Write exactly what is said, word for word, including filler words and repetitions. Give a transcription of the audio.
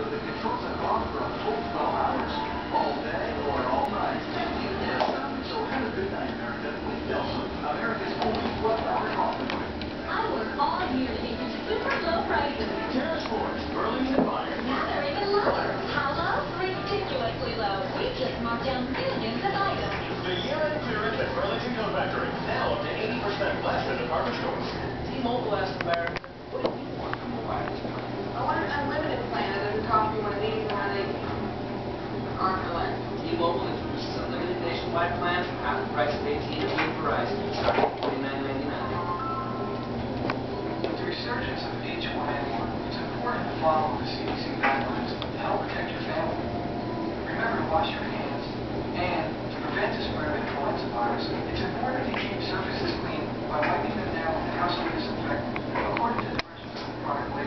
that controls the clock for a full twelve hours, all day or all night. You get some. So have a good night, America, with Delta, America's only twelve-hour coffee. I work all year to get you super low prices. Terra Sports, Burlington Fire. Now they're even lower. How low? Ridiculously low. We just marked down millions of items. The year-end clearance at Burlington Coat Factory. Now up to eighty percent less than department stores. T-Mobile asked America, what do you want from mobile? I want an unlimited plan that doesn't cost me one of these or one of these. Arm and a leg. T-Mobile introduces a limited nationwide plan for half the price of A T and T and Verizon, starting at forty-nine ninety-nine. With the resurgence of H one N one, it's important to follow the C D C guidelines to help protect your family. Remember to wash your hands. And to prevent the spread of influenza virus, it's important to keep surfaces clean by wiping them down with household disinfectant according to directions of the product label.